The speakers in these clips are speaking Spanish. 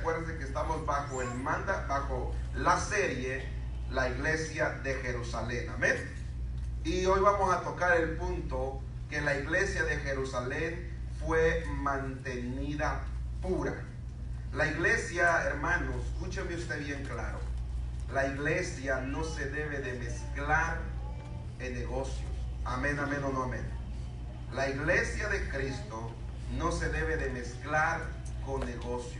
recuerden que estamos bajo la serie La Iglesia de Jerusalén. Amén. Y hoy vamos a tocar el punto que la iglesia de Jerusalén fue mantenida pura. La iglesia, hermanos, escúcheme usted bien claro. La iglesia no se debe de mezclar en negocios. Amén, amén o no amén. La iglesia de Cristo no se debe de mezclar con negocios.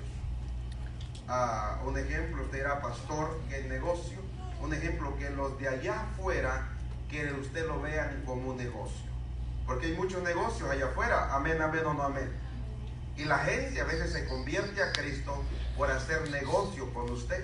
Un ejemplo, usted era pastor, que el negocio. Un ejemplo, que los de allá afuera, que usted lo vean como un negocio. Porque hay muchos negocios allá afuera. Amén, amén o no amén. Y la gente a veces se convierte a Cristo por hacer negocio con usted.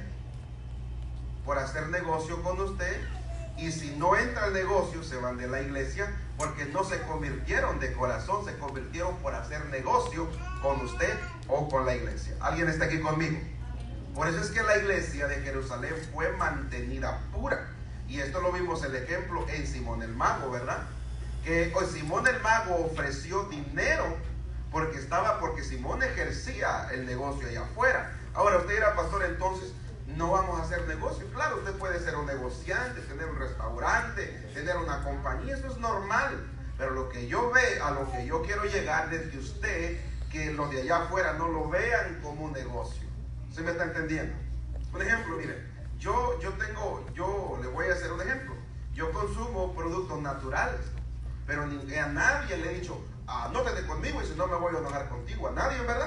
Por hacer negocio con usted. Y si no entra al negocio, se van de la iglesia, porque no se convirtieron de corazón, se convirtieron por hacer negocio con usted o con la iglesia. ¿Alguien está aquí conmigo? Por eso es que la iglesia de Jerusalén fue mantenida pura. Y esto lo vimos el ejemplo en Simón el Mago, ¿verdad? Que Simón el Mago ofreció dinero porque Simón ejercía el negocio allá afuera. Ahora usted era pastor, entonces no vamos a hacer negocio. Claro, usted puede ser un negociante, tener un restaurante, tener una compañía, eso es normal. Pero lo que yo veo, a lo que yo quiero llegar desde usted, que los de allá afuera no lo vean como un negocio. ¿Sí me está entendiendo? Un ejemplo, mire, yo le voy a hacer un ejemplo. Yo consumo productos naturales, pero a nadie le he dicho, anótate conmigo y si no me voy a enojar contigo. A nadie, ¿verdad?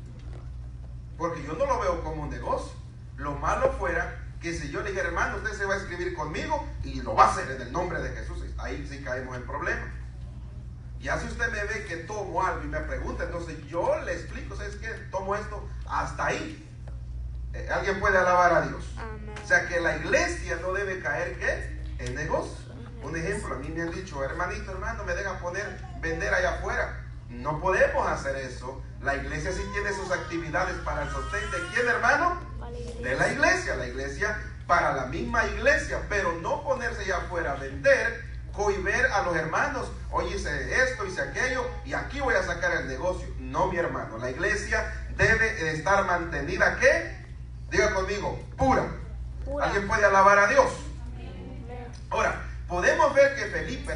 Porque yo no lo veo como un negocio. Lo malo fuera que si yo le dijera, hermano, usted se va a escribir conmigo y lo va a hacer en el nombre de Jesús, ahí sí caemos en problema. Ya si usted me ve que tomo algo y me pregunta, entonces yo le explico, ¿sabes qué? Tomo esto hasta ahí. ¿Alguien puede alabar a Dios? Amén. O sea que la iglesia no debe caer, ¿qué? En negocio. Un ejemplo, a mí me han dicho, hermanito, hermano, me dejan vender allá afuera. No podemos hacer eso. La iglesia sí tiene sus actividades para el sostén. ¿De quién, hermano? De la iglesia para la misma iglesia, pero no ponerse allá afuera a vender, cohiber a los hermanos. Oye, hice esto, hice aquello y aquí voy a sacar el negocio. No, mi hermano, la iglesia debe estar mantenida, ¿qué? Diga conmigo, pura. ¿Alguien puede alabar a Dios? Ahora, podemos ver que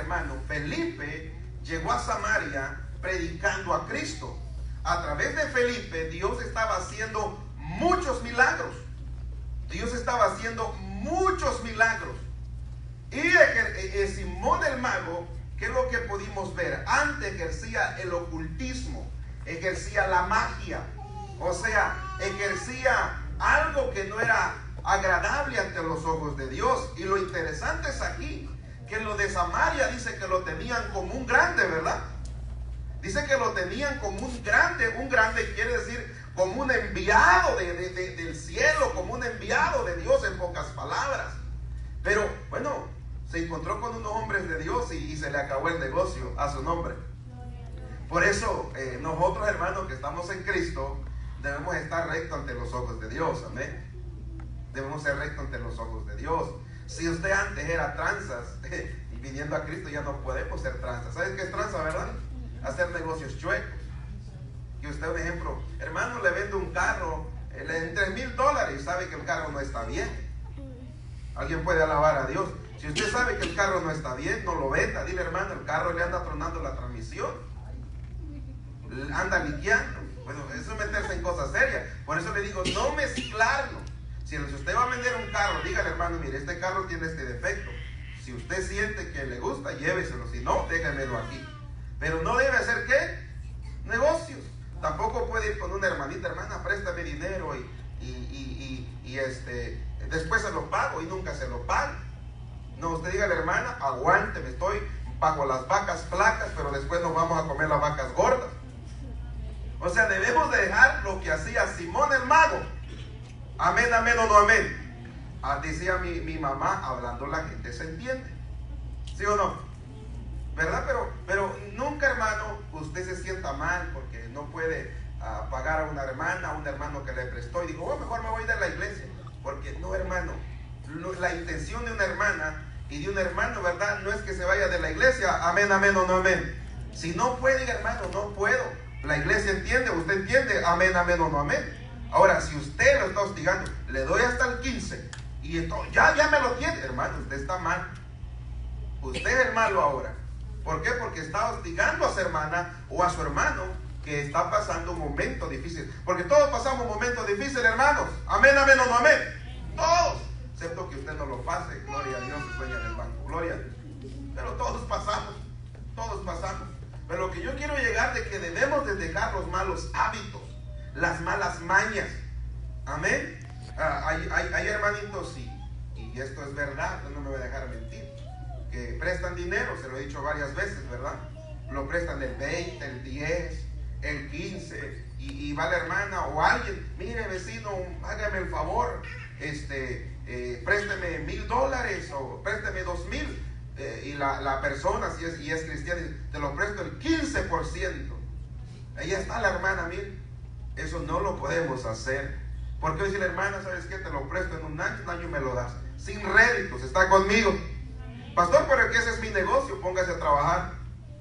Felipe llegó a Samaria predicando a Cristo. A través de Felipe, Dios estaba haciendo muchos milagros. Y Simón el Mago, ¿qué es lo que pudimos ver? Antes ejercía el ocultismo, ejercía la magia, o sea, ejercía algo que no era agradable ante los ojos de Dios. Y lo interesante es aquí, que lo de Samaria dice que lo tenían como un grande, ¿verdad? Dice que lo tenían como un grande quiere decir como un enviado del cielo, como un enviado de Dios, en pocas palabras. Pero bueno, se encontró con unos hombres de Dios y se le acabó el negocio a su nombre. Por eso nosotros, hermanos, que estamos en Cristo, debemos estar rectos ante los ojos de Dios. Amén. Debemos ser rectos ante los ojos de Dios. Si usted antes era tranzas y viniendo a Cristo ya no podemos ser tranzas. ¿Sabes qué es tranza, verdad? Hacer negocios chuecos. Y usted, un ejemplo, hermano, le vende un carro en $3,000 y sabe que el carro no está bien. Alguien puede alabar a Dios. Si usted sabe que el carro no está bien, no lo venda. Dile, hermano, el carro le anda tronando la transmisión, anda liqueando. Bueno, eso es meterse en cosas serias. Por eso le digo, no mezclarlo. Si usted va a vender un carro, dígale, hermano, mire, este carro tiene este defecto. Si usted siente que le gusta, lléveselo. Si no, déjemelo aquí. Pero no debe hacer, ¿qué? Negocios. Tampoco puede ir con una hermanita, hermana, préstame dinero y después se lo pago y nunca se lo paga. No, usted diga a la hermana, aguánteme, estoy bajo las vacas flacas, pero después nos vamos a comer las vacas gordas. O sea, debemos de dejar lo que hacía Simón el Mago. Amén, amén o no amén. Decía mi mamá, hablando la gente se entiende. ¿Sí o no? ¿Verdad? Pero nunca, hermano, usted se sienta mal porque no puede pagar a una hermana, a un hermano que le prestó y digo, mejor me voy de la iglesia. Porque no, hermano, la intención de una hermana y de un hermano, ¿verdad? No es que se vaya de la iglesia, amén, amén o no amén. Si no puede, hermano, no puedo. La iglesia entiende, usted entiende, amén, amén o no amén. Ahora, si usted lo está hostigando. Le doy hasta el 15 y esto, ya me lo tiene. Hermano, usted está mal. Usted es el malo ahora. ¿Por qué? Porque está hostigando a su hermana o a su hermano que está pasando un momento difícil. Porque todos pasamos momentos difíciles, hermanos. Amén, amén o no amén. Todos. Excepto que usted no lo pase. Gloria a Dios, se sueña en el banco. Gloria a Dios. Pero todos pasamos. Todos pasamos. Pero lo que yo quiero llegar de que debemos de dejar los malos hábitos, las malas mañas. Amén. Hay hermanitos, y esto es verdad, no me voy a dejar mentir, que prestan dinero, se lo he dicho varias veces, ¿verdad? Lo prestan el 20, el 10, el 15, y va la hermana o alguien, mire vecino, hágame el favor, présteme $1,000 o présteme 2,000, y la persona, si es cristiana, te lo presto el 15%. Ahí está la hermana, mire, eso no lo podemos hacer. Porque hoy dice la hermana, ¿sabes qué? Te lo presto en un año me lo das. Sin réditos, está conmigo. Pastor, pero que ese es mi negocio, póngase a trabajar.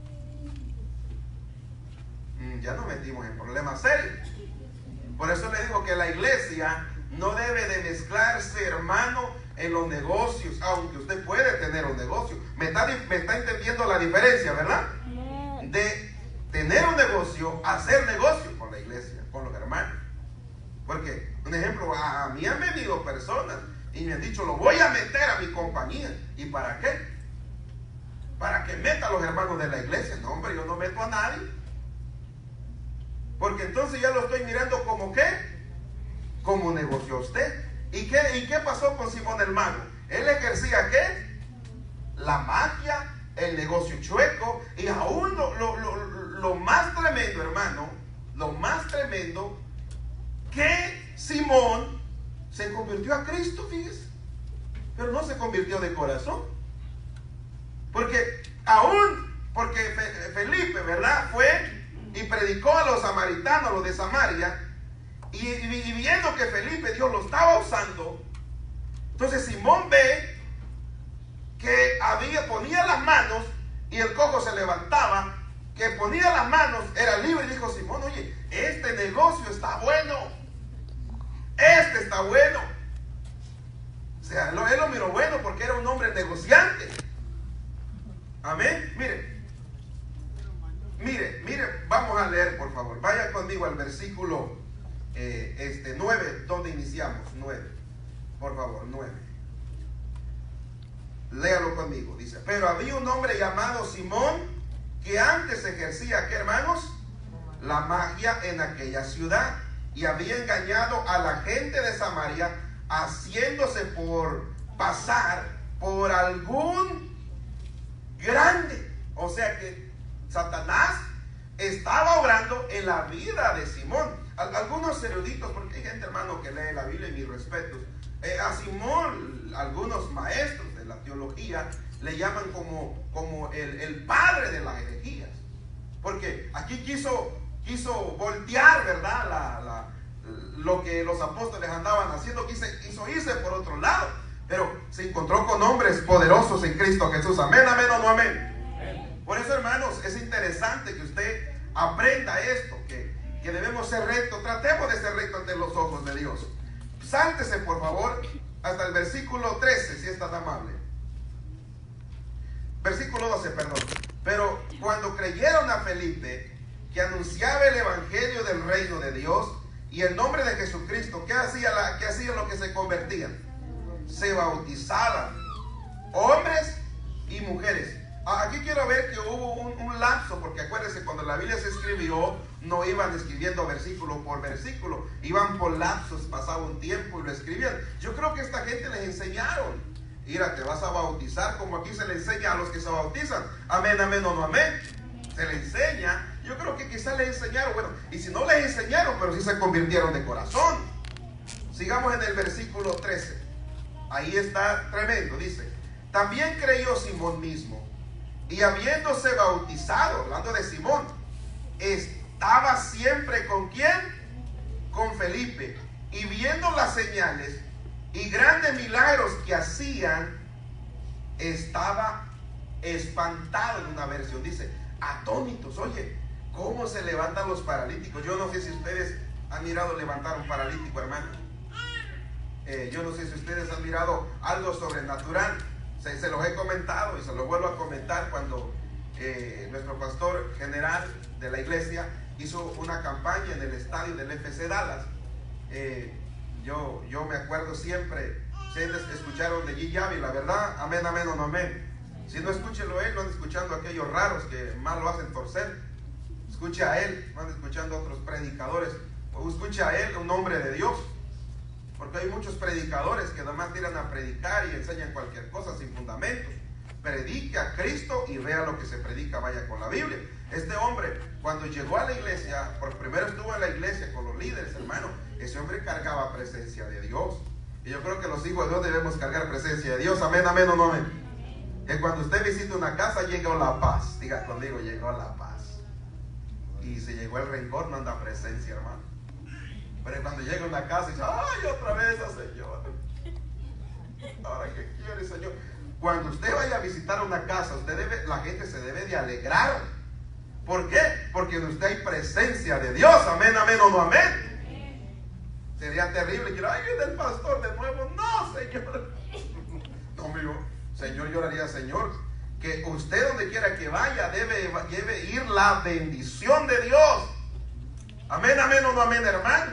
Ya nos metimos en problemas serios. Por eso le digo que la iglesia no debe de mezclarse, hermano, en los negocios, aunque usted puede tener un negocio. Me está entendiendo la diferencia, ¿verdad? De tener un negocio, hacer negocio con la iglesia, con los hermanos. Porque, un ejemplo, a mí han venido personas y me han dicho, lo voy a meter a mi compañía. ¿Y para qué? Para que meta a los hermanos de la iglesia. No, hombre, yo no meto a nadie. Porque entonces ya lo estoy mirando como ¿qué? Como negocio usted. ¿Y qué pasó con Simón el mago? Él ejercía ¿qué? La magia, el negocio chueco. Y aún lo más tremendo, hermano, lo más tremendo, que Simón se convirtió a Cristo, fíjese. Pero no se convirtió de corazón. Porque Felipe, ¿verdad? Fue y predicó a los samaritanos, a los de Samaria. Y viendo que Felipe, Dios lo estaba usando, entonces Simón ve que ponía las manos y el cojo se levantaba, que ponía las manos, era libre, y dijo Simón, oye, este negocio está bueno, está bueno. O sea, él lo miró bueno porque era un hombre negociante. Amén. Mire, vamos a leer, por favor, vaya conmigo al versículo 9, donde iniciamos, 9, por favor, 9. Léalo conmigo, dice, pero había un hombre llamado Simón que antes ejercía, ¿qué, hermanos? La magia en aquella ciudad, y había engañado a la gente de Samaria, haciéndose por pasar por algún grande. O sea que Satanás estaba obrando en la vida de Simón. Algunos eruditos, porque hay gente, hermano, que lee la Biblia, y mis respetos, a Simón, algunos maestros de la teología le llaman como el padre de las herejías, porque aquí quiso voltear, ¿verdad? Lo que los apóstoles andaban haciendo, quiso irse por otro lado, pero se encontró con hombres poderosos en Cristo Jesús. Amén, amén o no amén. Por eso, hermanos, es interesante que usted aprenda esto, que debemos ser rectos. Tratemos de ser rectos ante los ojos de Dios. Sáltese, por favor, hasta el versículo 13, si es tan amable. Versículo 12, perdón. Pero cuando creyeron a Felipe, que anunciaba el evangelio del reino de Dios y el nombre de Jesucristo, ¿qué hacían los que se convertían? Se bautizaban, hombres y mujeres. Aquí quiero ver que hubo un lapso, porque acuérdense, cuando la Biblia se escribió, no iban escribiendo versículo por versículo, iban por lapsos, pasaba un tiempo y lo escribían. Yo creo que esta gente les enseñaron, mira, te vas a bautizar como aquí se le enseña a los que se bautizan. Amén, amén o no amén. Se le enseña. Yo creo que quizás les enseñaron, bueno, y si no les enseñaron, pero sí se convirtieron de corazón. Sigamos en el versículo 13. Ahí está tremendo, dice, también creyó Simón mismo, y habiéndose bautizado, hablando de Simón, estaba siempre ¿con quién? Con Felipe, y viendo las señales y grandes milagros que hacían, estaba espantado. En una versión dice, atónitos. Oye, ¿cómo se levantan los paralíticos? Yo no sé si ustedes han mirado levantar un paralítico, hermano. Yo no sé si ustedes han mirado algo sobrenatural. Se los he comentado y se los vuelvo a comentar cuando nuestro pastor general de la iglesia hizo una campaña en el estadio del FC Dallas. Yo me acuerdo siempre, ustedes escucharon de G. Yavi, la verdad, amén, amén o no amén. Si no, escúchelo a él, no van escuchando a aquellos raros que más lo hacen torcer. Escuche a él, van escuchando a otros predicadores. O escuche a él, un hombre de Dios. Porque hay muchos predicadores que nada más tiran a predicar y enseñan cualquier cosa sin fundamentos. Predique a Cristo y vea lo que se predica, vaya con la Biblia. Este hombre, cuando llegó a la iglesia, por primero estuvo en la iglesia con los líderes, hermano. Ese hombre cargaba presencia de Dios. Y yo creo que los hijos de Dios debemos cargar presencia de Dios. Amén, amén o no amén. Que cuando usted visite una casa, llegó la paz. Diga conmigo, llegó la paz. Y si llegó el rencor, no anda presencia, hermano. Pero cuando llega a una casa y dice, ay, otra vez, Señor. Ahora, ¿qué quiere, Señor? Cuando usted vaya a visitar una casa, la gente se debe de alegrar. ¿Por qué? Porque en usted hay presencia de Dios. Amén, amén o no amén. Sería terrible que, ay, viene el pastor de nuevo. No, Señor. No, amigo. Señor, yo le haría, Señor, que usted donde quiera que vaya debe ir la bendición de Dios. Amén, amén o no amén, hermano.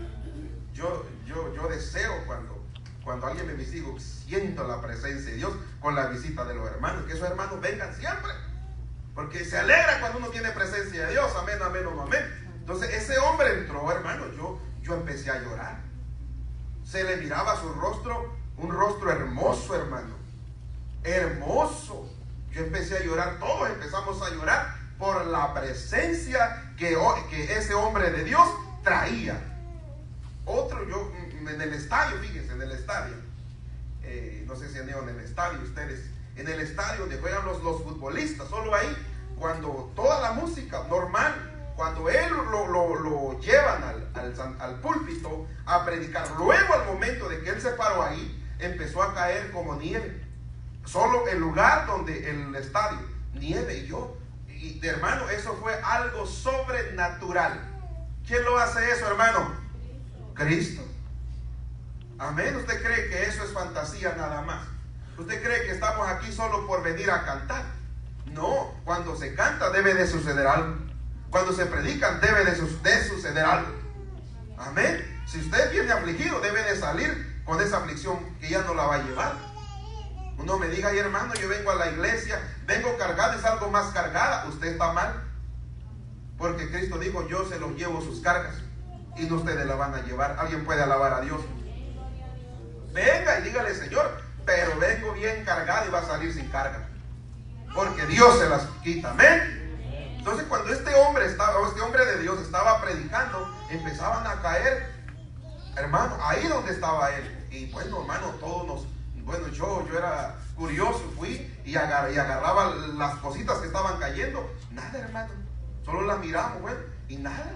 Yo deseo cuando alguien me visita, siento la presencia de Dios con la visita de los hermanos, que esos hermanos vengan siempre, porque se alegra cuando uno tiene presencia de Dios. Amén, amén o no amén. Entonces ese hombre entró, hermano, yo empecé a llorar. Se le miraba su rostro, un rostro hermoso, hermano, hermoso. Yo empecé a llorar, todos empezamos a llorar por la presencia que ese hombre de Dios traía. Otro, yo en el estadio, fíjense, en el estadio, no sé si han ido en el estadio ustedes, en el estadio donde juegan los futbolistas, solo ahí, cuando toda la música normal, cuando él lo llevan al púlpito a predicar, luego al momento de que él se paró ahí, empezó a caer como nieve, solo el lugar donde el estadio, nieve. Y hermano, eso fue algo sobrenatural. ¿Quién lo hace eso, hermano? Cristo. Amén. ¿Usted cree que eso es fantasía nada más? ¿Usted cree que estamos aquí solo por venir a cantar? No, cuando se canta debe de suceder algo. Cuando se predican debe de suceder algo. Amén. Si usted viene afligido, debe de salir con esa aflicción que ya no la va a llevar. Uno me diga, ay, hermano, yo vengo a la iglesia, vengo cargada y salgo más cargada. Usted está mal, porque Cristo dijo, yo se los llevo sus cargas y no ustedes la van a llevar. ¿Alguien puede alabar a Dios? Venga y dígale, Señor, pero vengo bien cargado y va a salir sin carga, porque Dios se las quita. Amén. Entonces cuando este hombre de Dios estaba predicando, empezaban a caer, hermano, ahí donde estaba él. Y bueno, hermano, yo era curioso, fui y agarraba las cositas que estaban cayendo. Nada, hermano, solo las miramos, bueno, y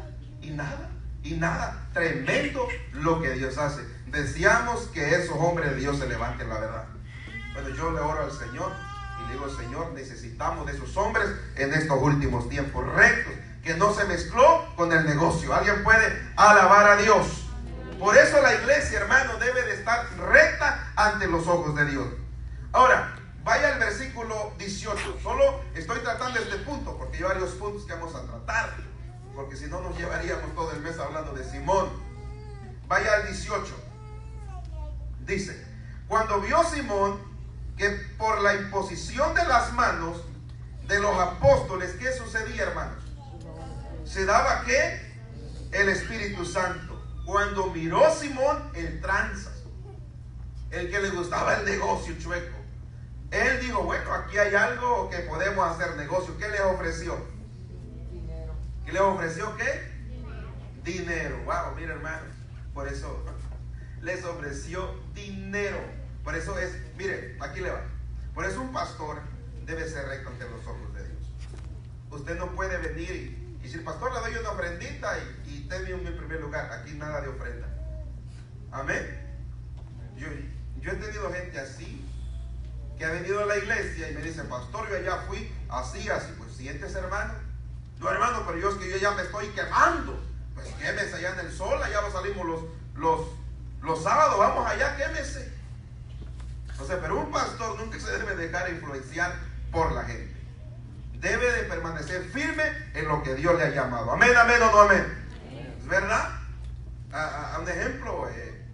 nada. Tremendo lo que Dios hace. Deseamos que esos hombres de Dios se levanten, la verdad. Bueno, yo le oro al Señor y le digo, Señor, necesitamos de esos hombres en estos últimos tiempos rectos, que no se mezcló con el negocio. ¿Alguien puede alabar a Dios? Por eso la iglesia, hermano, debe de estar recta ante los ojos de Dios. Ahora, vaya al versículo 18. Solo estoy tratando este punto porque hay varios puntos que vamos a tratar, porque si no nos llevaríamos todo el mes hablando de Simón. Vaya al 18. Dice, cuando vio Simón que por la imposición de las manos de los apóstoles, ¿qué sucedía, hermanos? Se daba ¿qué? El Espíritu Santo. Cuando miró Simón el tranzas, el que le gustaba el negocio chueco, él dijo, bueno, aquí hay algo que podemos hacer negocio. ¿Qué les ofreció? Dinero. ¿Qué les ofreció qué? Dinero. Wow, mira, hermano, por eso les ofreció dinero. Por eso es, mire, aquí le va. Por eso un pastor debe ser recto ante los ojos de Dios. Usted no puede venir y decir, pastor, le doy una ofrendita y tenme en primer lugar. Aquí nada de ofrenda. Amén. Yo he tenido gente así, que ha venido a la iglesia y me dice, pastor, yo allá fui así. Pues siéntese, hermano. No, hermano, pero yo ya me estoy quemando. Pues quémese allá en el sol, allá salimos los los sábados vamos allá, quémese. O sea, pero un pastor nunca se debe dejar influenciar por la gente. Debe de permanecer firme en lo que Dios le ha llamado. Amén, amén o no amén. ¿Es verdad? A un ejemplo,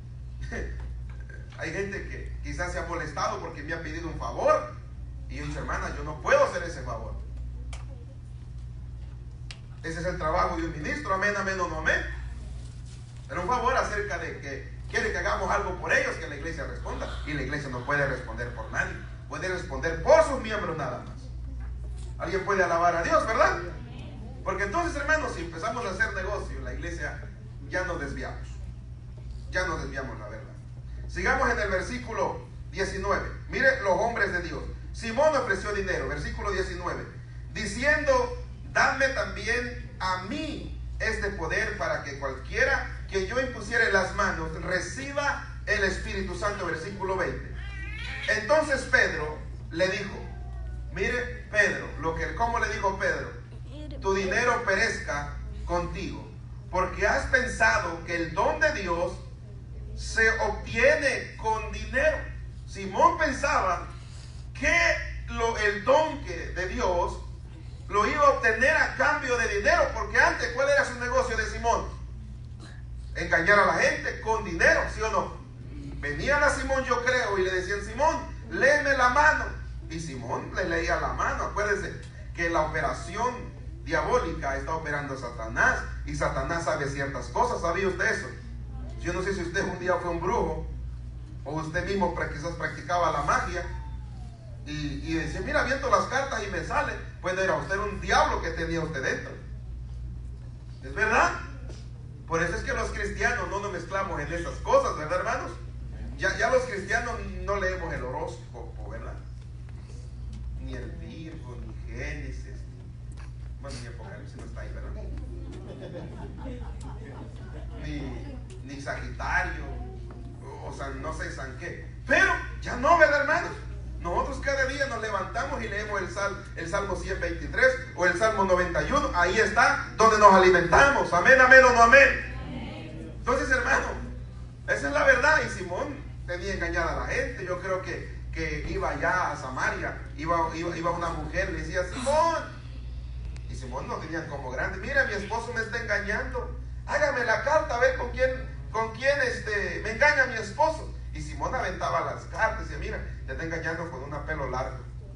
hay gente que quizás se ha molestado porque me ha pedido un favor. Y yo he dicho, hermana, yo no puedo hacer ese favor. Ese es el trabajo de un ministro. Amén, amén o no amén. Pero un favor acerca de que quiere que hagamos algo por ellos, que la iglesia responda. Y la iglesia no puede responder por nadie. Puede responder por sus miembros nada más. Alguien puede alabar a Dios, ¿verdad? Porque entonces, hermanos, si empezamos a hacer negocio en la iglesia, ya nos desviamos. Ya nos desviamos, la verdad. Sigamos en el versículo 19. Mire los hombres de Dios. Simón ofreció dinero, versículo 19, diciendo, dadme también a mí este poder para que cualquiera que yo impusiere las manos reciba el Espíritu Santo, versículo 20. Entonces Pedro le dijo, mire Pedro, ¿cómo le dijo Pedro? Tu dinero perezca contigo, porque has pensado que el don de Dios se obtiene con dinero. Simón pensaba que el don de Dios lo iba a obtener a cambio de dinero, porque antes, ¿cuál era su negocio de Simón? Engañar a la gente con dinero, ¿sí o no? Venían a Simón, yo creo, y le decían, Simón, léeme la mano. Y Simón le leía la mano. Acuérdense que la operación diabólica está operando Satanás, y Satanás sabe ciertas cosas. ¿Sabía usted eso? Yo no sé si usted un día fue un brujo, o usted mismo quizás practicaba la magia, y decía, mira, viento las cartas y me sale. Pues era usted un diablo que tenía usted dentro. ¿Es verdad? Por eso es que los cristianos no nos mezclamos en esas cosas, ¿verdad, hermanos? Ya los cristianos no leemos el horóscopo, ¿verdad? Ni el Virgo, ni Génesis, bueno, ni Apocalipsis no está ahí, ¿verdad? Ni Sagitario, o sea, no sé San qué. Pero ya no, ¿verdad, hermanos? Nosotros cada día nos levantamos y leemos el Salmo 123 o el Salmo 91. Ahí está donde nos alimentamos. Amén, amén o no amén. Entonces, hermano, esa es la verdad. Y Simón tenía engañada a la gente. Yo creo que iba allá a Samaria, iba una mujer y le decía, Simón. Y Simón no tenía como grande. Mira, mi esposo me está engañando. Hágame la carta a ver con quién me engaña mi esposo. Y Simón aventaba las cartas y decía, mira, te está engañando con un pelo largo.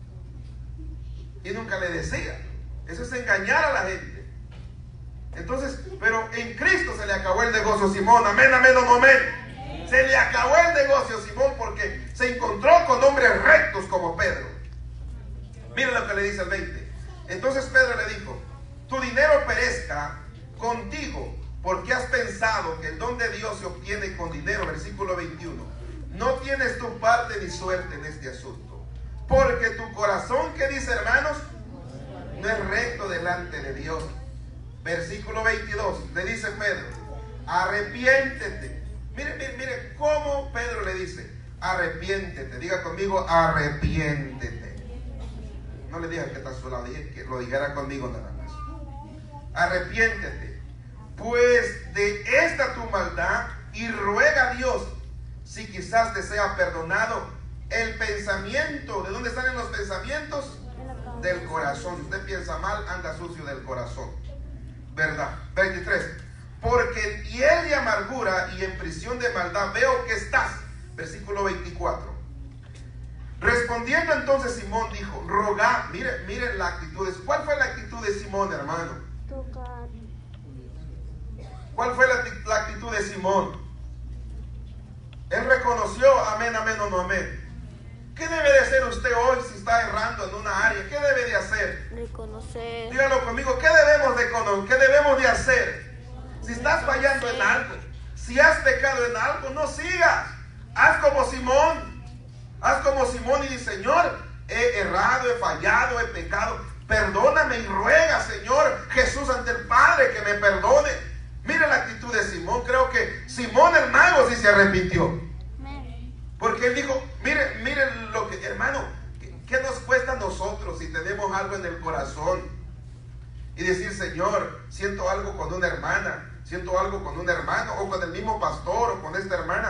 Y nunca le decía. Eso es engañar a la gente. Entonces, pero en Cristo se le acabó el negocio a Simón. Amén, amén o no amén. Se le acabó el negocio a Simón porque se encontró con hombres rectos como Pedro. Miren lo que le dice el 20. Entonces Pedro le dijo, tu dinero perezca contigo, porque has pensado que el don de Dios se obtiene con dinero. Versículo 21. No tienes tu parte ni suerte en este asunto, porque tu corazón, ¿qué dice, hermanos? No es recto delante de Dios. Versículo 22, le dice Pedro, arrepiéntete. Mire cómo Pedro le dice, arrepiéntete. Diga conmigo, arrepiéntete. No le diga que está a su lado, dije que lo dijera conmigo nada más. Arrepiéntete, pues de esta tu maldad, y ruega a Dios si quizás te sea perdonado el pensamiento. ¿De dónde salen los pensamientos? Del corazón. Si usted piensa mal, anda sucio del corazón, ¿verdad? 23. Porque en hiel de amargura y en prisión de maldad veo que estás. Versículo 24. Respondiendo entonces Simón dijo, rogad. Mire la actitud. ¿Cuál fue la actitud de Simón, hermano? ¿Cuál fue la actitud de Simón? Él reconoció, amén, amén o no amén. ¿Qué debe de hacer usted hoy si está errando en una área? ¿Qué debe de hacer? Reconocer. Dígalo conmigo, ¿qué debemos de hacer? Si estás fallando en algo, si has pecado en algo, no sigas. Haz como Simón. Haz como Simón y dice, Señor, he errado, he fallado, he pecado. Perdóname y ruega, Señor Jesús, ante el Padre que me perdone. Mire la actitud de Simón. Creo que Simón el mago sí se arrepintió. Porque él dijo, mire lo que, hermano, ¿qué nos cuesta a nosotros si tenemos algo en el corazón? Y decir, Señor, siento algo con una hermana, siento algo con un hermano, o con el mismo pastor, o con esta hermana.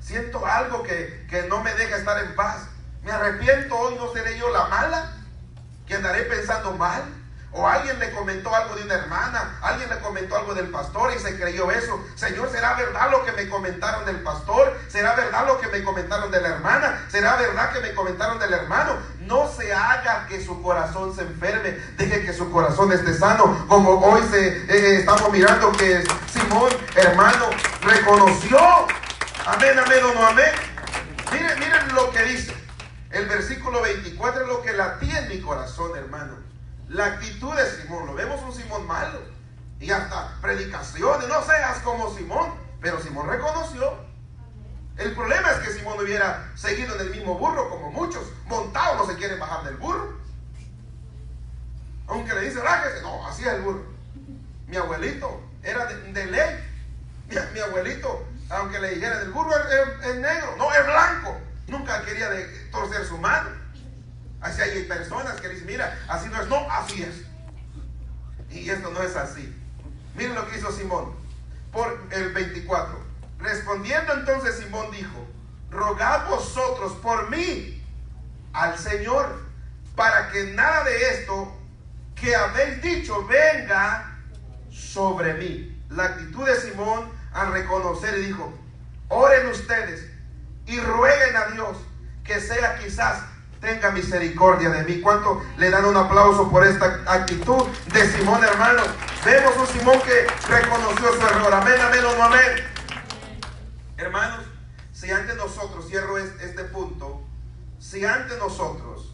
siento algo que no me deja estar en paz. Me arrepiento hoy, ¿no seré yo la mala? ¿Que andaré pensando mal? O alguien le comentó algo de una hermana, alguien le comentó algo del pastor y se creyó eso. Señor, ¿será verdad lo que me comentaron del pastor? ¿Será verdad lo que me comentaron de la hermana? ¿Será verdad que me comentaron del hermano? No se haga que su corazón se enferme. Deje que su corazón esté sano. Como hoy estamos mirando que Simón, hermano, reconoció. Amén, amén o no amén. Miren lo que dice. El versículo 24 es lo que latía en mi corazón, hermano. La actitud de Simón, lo vemos un Simón malo. Y hasta predicaciones, no seas como Simón. Pero Simón reconoció. El problema es que Simón hubiera seguido en el mismo burro como muchos. Montados no se quieren bajar del burro. Aunque le dice, bájese, no, así es el burro. Mi abuelito era de ley. Mi abuelito, aunque le dijera, el burro es negro, no, es blanco. Nunca quería torcer su mano. Así hay personas que dicen, mira, así no es, no, así es. Y esto no es así. Miren lo que hizo Simón. Por el 24. Respondiendo entonces Simón dijo, rogad vosotros por mí al Señor, para que nada de esto que habéis dicho venga sobre mí. La actitud de Simón al reconocer y dijo, oren ustedes y rueguen a Dios que sea quizás tenga misericordia de mí. ¿Cuánto le dan un aplauso por esta actitud de Simón, hermano? Vemos un Simón que reconoció su error. Amén, amén o no amén. Hermanos, si antes nosotros, cierro este punto, si antes nosotros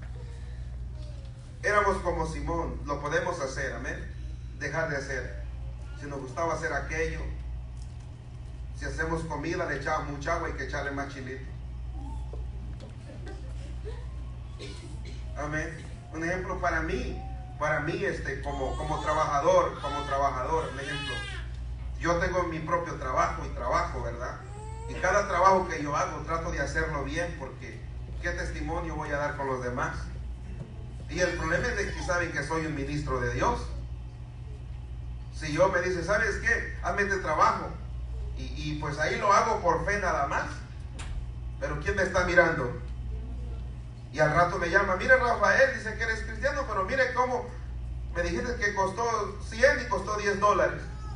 éramos como Simón, lo podemos hacer, amén, dejar de hacer. Si nos gustaba hacer aquello, si hacemos comida, le echamos mucha agua, hay que echarle más chilito. Amén. Un ejemplo para mí, como trabajador, un ejemplo. Yo tengo mi propio trabajo y trabajo, ¿verdad? Y cada trabajo que yo hago trato de hacerlo bien, porque ¿qué testimonio voy a dar con los demás? Y el problema es de que saben que soy un ministro de Dios. Si yo me dice, ¿sabes qué? Hazme este trabajo. Y pues ahí lo hago por fe nada más. Pero ¿quién me está mirando? Y al rato me llama, mire Rafael, dice que eres cristiano, pero mire cómo me dijiste que costó 100 y costó $10.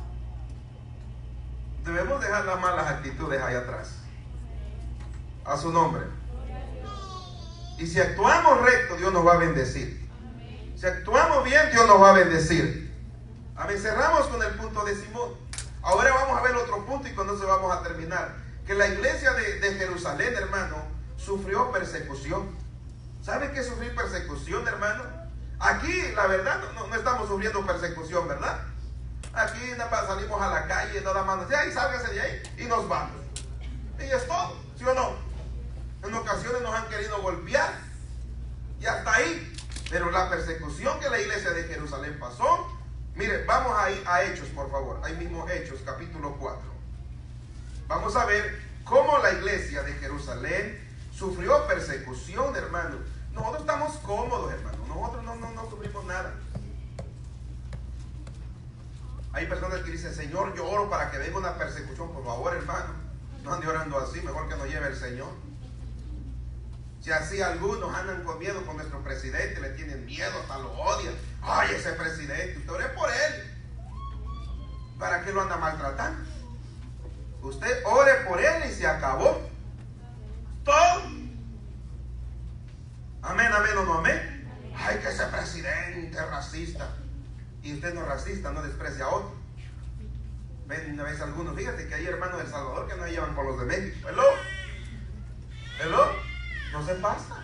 Debemos dejar las malas actitudes ahí atrás. A su nombre. Y si actuamos recto, Dios nos va a bendecir. Si actuamos bien, Dios nos va a bendecir. Amén. Cerramos con el punto de Simón. Ahora vamos a ver otro punto y con eso vamos a terminar. Que la iglesia de Jerusalén, hermano, sufrió persecución. ¿Sabe qué es sufrir persecución, hermano? Aquí, la verdad, no estamos sufriendo persecución, ¿verdad? Aquí nada más salimos a la calle, nada más nos dice, ay, sálgase de ahí, y nos vamos. Y es todo, ¿sí o no? En ocasiones nos han querido golpear, y hasta ahí. Pero la persecución que la iglesia de Jerusalén pasó, mire, vamos ahí a Hechos, por favor. Ahí mismo Hechos, capítulo 4. Vamos a ver cómo la iglesia de Jerusalén sufrió persecución, hermano. Nosotros estamos cómodos, hermano. Nosotros no sufrimos nada. Hay personas que dicen, Señor, yo oro para que venga una persecución. Por favor, hermano, no ande orando así. Mejor que nos lleve el Señor. Si así algunos andan con miedo con nuestro presidente, le tienen miedo, hasta lo odian. Ay, ese presidente, usted ore por él. ¿Para qué lo anda maltratando? Usted ore por él y se acabó. Todo. Amén, amén o no amén. Ay, que ese presidente es racista. Y usted no es racista, no desprecia a otro. Ven una vez algunos, fíjate que hay hermanos de El Salvador que no llevan con los de México. Hello, no se pasa.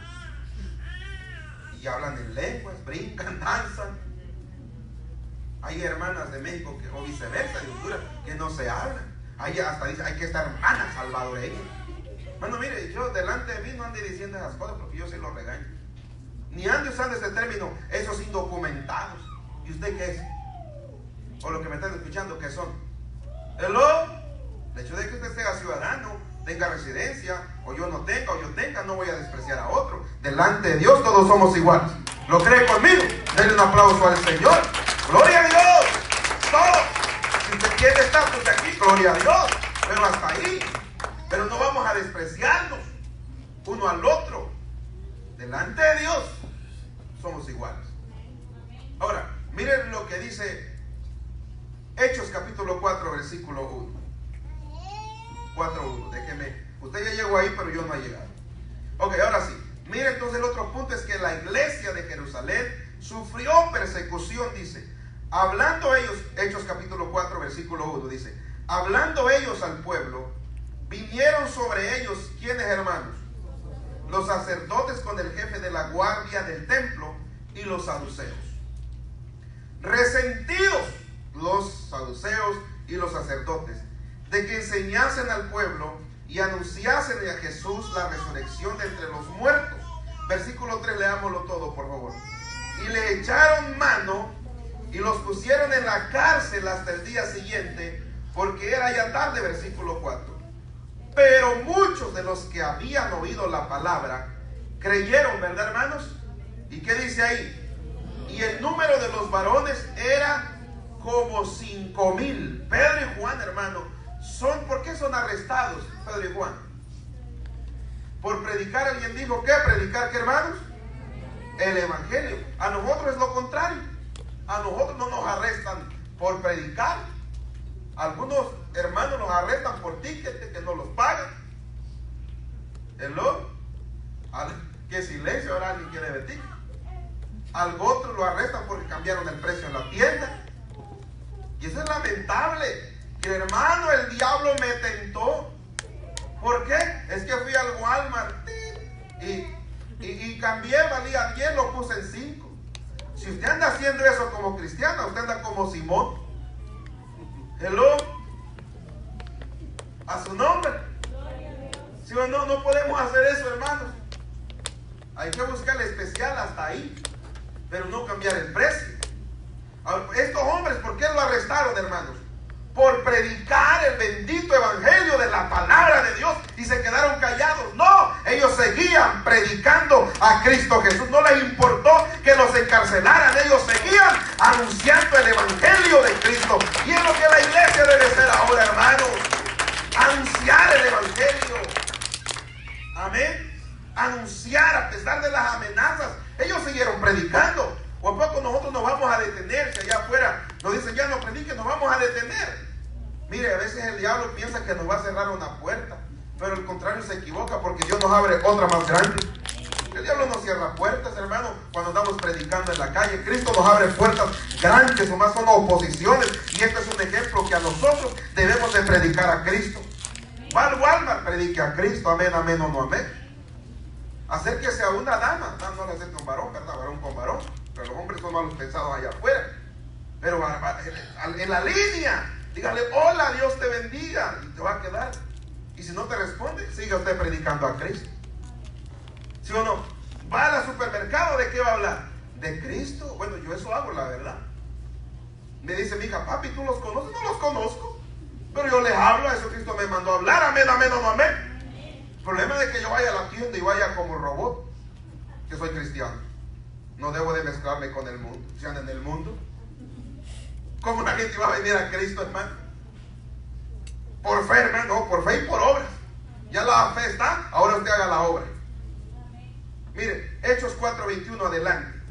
Y hablan en lenguas, brincan, danzan. Hay hermanas de México o viceversa, de Honduras, que no se hablan. Hay hasta dice, hay que estar hermanas salvadoreñas. Bueno, mire, yo delante de mí no ande diciendo esas cosas porque yo sí lo regaño. Ni ande usando ese término, esos indocumentados. ¿Y usted qué es? O lo que me están escuchando, ¿qué son? Hello. El hecho de que usted sea ciudadano, tenga residencia, o yo no tenga, no voy a despreciar a otro. Delante de Dios todos somos iguales. ¿Lo cree conmigo? Denle un aplauso al Señor. ¡Gloria a Dios! Todo. Si usted quiere estatus aquí, gloria a Dios. Pero hasta ahí. Pero no vamos a despreciarnos uno al otro. Delante de Dios somos iguales. Ahora, miren lo que dice Hechos capítulo 4, versículo 1. 4:1. Déjeme, usted ya llegó ahí, pero yo no he llegado. Ok, ahora sí. Mire, entonces el otro punto es que la iglesia de Jerusalén sufrió persecución, dice. Hablando ellos, Hechos capítulo 4, versículo 1, dice: hablando ellos al pueblo, vinieron sobre ellos, ¿quiénes, hermanos? Los sacerdotes con el jefe de la guardia del templo y los saduceos. Resentidos los saduceos y los sacerdotes de que enseñasen al pueblo y anunciasen a Jesús la resurrección de entre los muertos. Versículo 3, leámoslo todo, por favor. Y le echaron mano y los pusieron en la cárcel hasta el día siguiente, porque era ya tarde. Versículo 4. Pero muchos de los que habían oído la palabra creyeron, ¿verdad, hermanos? ¿Y qué dice ahí? Y el número de los varones era como 5,000. Pedro y Juan, hermano, ¿por qué son arrestados Pedro y Juan? Por predicar. Alguien dijo, ¿qué? ¿Predicar qué, hermanos? El evangelio. A nosotros es lo contrario. A nosotros no nos arrestan por predicar. Algunos hermanos nos arrestan por tickets que no los pagan. Hello. Qué silencio, ahora alguien quiere ver ticket. Al otro lo arrestan porque cambiaron el precio en la tienda. Y eso es lamentable. Que, hermano, el diablo me tentó. ¿Por qué? Es que fui al Walmart y cambié, valía 10, lo puse en 5. Si usted anda haciendo eso como cristiano, usted anda como Simón. Hello. A su nombre. ¿Sí o no? No podemos hacer eso, hermanos. Hay que buscar el especial hasta ahí, pero no cambiar el precio. Ahora, estos hombres, ¿por qué lo arrestaron, hermanos? Por predicar el bendito evangelio de la palabra de Dios, y se quedaron callados. No, ellos seguían predicando a Cristo Jesús. No les importó que los encarcelaran. Ellos seguían anunciando el evangelio de Cristo. Y es lo que la iglesia debe ser ahora, hermanos: anunciar el evangelio. Amén. Anunciar a pesar de las amenazas. Ellos siguieron predicando. ¿O a poco nosotros nos vamos a detener? Si allá afuera nos dicen, ya no prediquen, nos vamos a detener. Mire, a veces el diablo piensa que nos va a cerrar una puerta, pero al contrario se equivoca, porque Dios nos abre otra más grande. El diablo no cierra puertas, hermano, cuando andamos predicando en la calle. Cristo nos abre puertas grandes, o más son oposiciones. Y este es un ejemplo que a nosotros debemos de predicar a Cristo. Va al Walmart, predique a Cristo, amén, amén o no amén. Acérquese a una dama, no le acerque a un varón, ¿verdad? Varón con varón. Pero los hombres son malos pensados allá afuera. Pero en la línea, dígale, hola, Dios te bendiga, y te va a quedar. Y si no te responde, siga usted predicando a Cristo. ¿Sí o no? Va al supermercado, ¿de qué va a hablar? De Cristo. Bueno, yo eso hago, la verdad. Me dice mi hija, papi, ¿tú los conoces? No los conozco, pero yo les hablo, a eso Cristo me mandó a hablar, amén, amén o no amén. El problema es que yo vaya a la tienda y vaya como robot, que soy cristiano. No debo de mezclarme con el mundo. Si anda en el mundo, ¿cómo la gente va a venir a Cristo, hermano? Por fe, hermano, no, por fe y por obras. Ya la fe está, ahora usted haga la obra. Mire, Hechos 4:21 adelante.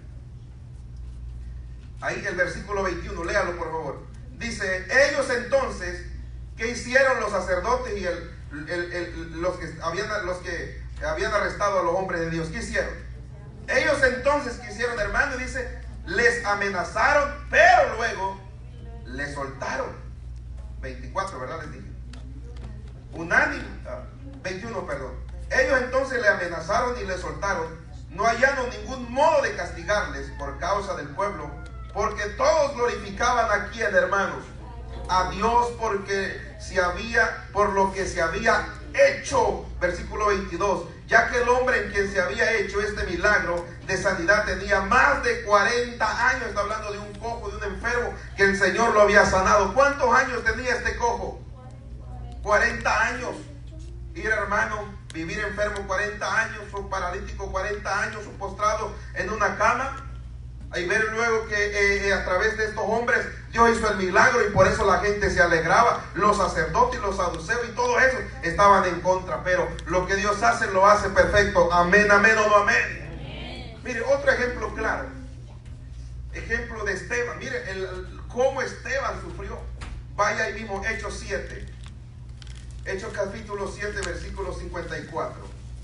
Ahí el versículo 21, léalo por favor. Dice, ellos entonces, ¿qué hicieron los sacerdotes y los que habían arrestado a los hombres de Dios? ¿Qué hicieron? Ellos entonces, ¿qué hicieron, hermano? Dice, les amenazaron, pero luego les soltaron. 24, ¿verdad? Les dije. Unánime. 21, perdón. Ellos entonces le amenazaron y le soltaron, no hallaron ningún modo de castigarles por causa del pueblo, porque todos glorificaban a quién, hermanos, a Dios, por lo que se había hecho. Versículo 22. Ya que el hombre en quien se había hecho este milagro de sanidad tenía más de 40 años. Está hablando de un cojo, de un enfermo que el Señor lo había sanado. ¿Cuántos años tenía este cojo? 40 años. Ir, hermano, vivir enfermo 40 años, un paralítico 40 años, un postrado en una cama. Y ver luego que a través de estos hombres Dios hizo el milagro y por eso la gente se alegraba. Los sacerdotes y los saduceos y todo eso estaban en contra, pero lo que Dios hace lo hace perfecto. Amén, amén o no amén. Mire, otro ejemplo claro, ejemplo de Esteban. Mire cómo Esteban sufrió. Vaya ahí mismo, Hechos 7, Hechos capítulo 7, versículo 54.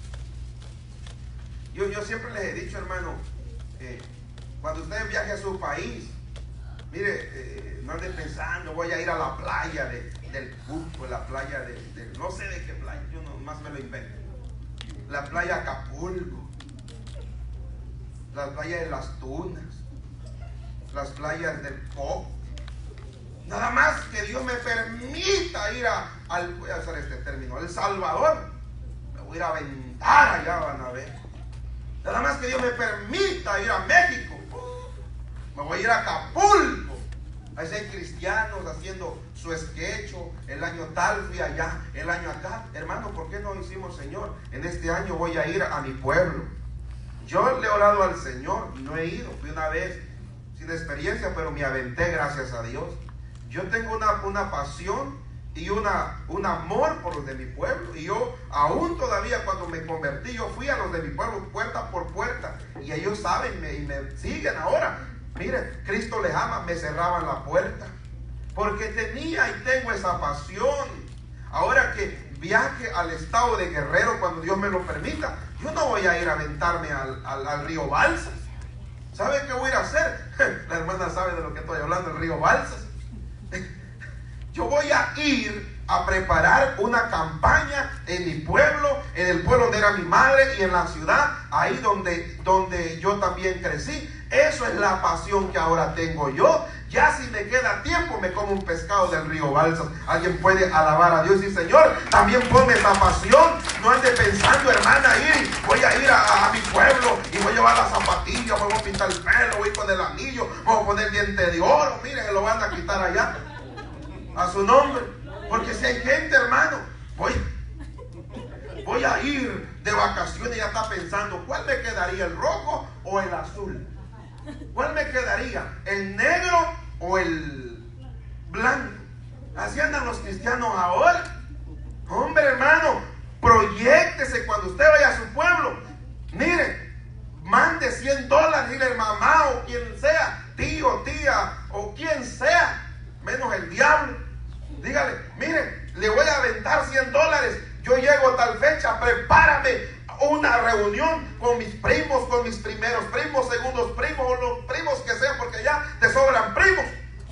Yo siempre les he dicho, hermano, cuando ustedes viajen a su país, mire, no anden pensando, voy a ir a la playa del Cusco, la playa de no sé de qué playa, yo nomás me lo invento. La playa Acapulco, la playa de las Tunas, las playas del Coco. Nada más que Dios me permita ir voy a usar este término, El Salvador. Me voy a ir a aventar allá, van a ver. Nada más que Dios me permita ir a México. Me voy a ir a Acapulco. Ahí hay cristianos haciendo su esquecho. El año tal fui allá, el año acá. Hermano, ¿por qué no hicimos, Señor? En este año voy a ir a mi pueblo. Yo le he orado al Señor y no he ido. Fui una vez sin experiencia, pero me aventé, gracias a Dios. Yo tengo una pasión y un amor por los de mi pueblo. Y yo aún todavía cuando me convertí, yo fui a los de mi pueblo puerta por puerta. Y ellos saben y me siguen ahora. Mire, Cristo les ama, me cerraban la puerta. Porque tenía y tengo esa pasión. Ahora que viaje al estado de Guerrero, cuando Dios me lo permita, yo no voy a ir a aventarme al río Balsas. ¿Sabe qué voy a ir a hacer? La hermana sabe de lo que estoy hablando, el río Balsas. Yo voy a ir a preparar una campaña en mi pueblo, en el pueblo donde era mi madre y en la ciudad, ahí donde yo también crecí. Eso es la pasión que ahora tengo yo. Ya si me queda tiempo, me como un pescado del río Balsas. Alguien puede alabar a Dios y Señor, también ponme esa pasión. No ande pensando, hermana, voy a ir a mi pueblo y voy a llevar las zapatillas, voy a pintar el pelo, voy con el anillo, voy a poner diente de oro. Mire, se lo van a quitar allá a su nombre. Porque si hay gente, hermano, voy a ir de vacaciones y ya está pensando, ¿cuál me quedaría, el rojo o el azul? ¿Cuál me quedaría, el negro o el blanco? Así andan los cristianos ahora. Hombre, hermano, proyéctese cuando usted vaya a su pueblo. Mire, mande $100, dile mamá o quien sea, tío, tía o quien sea, menos el diablo. Dígale, mire, le voy a aventar $100. Yo llego a tal fecha, prepárame una reunión con mis primos, con mis primeros primos, segundos primos, o los primos que sean, porque ya te sobran primos.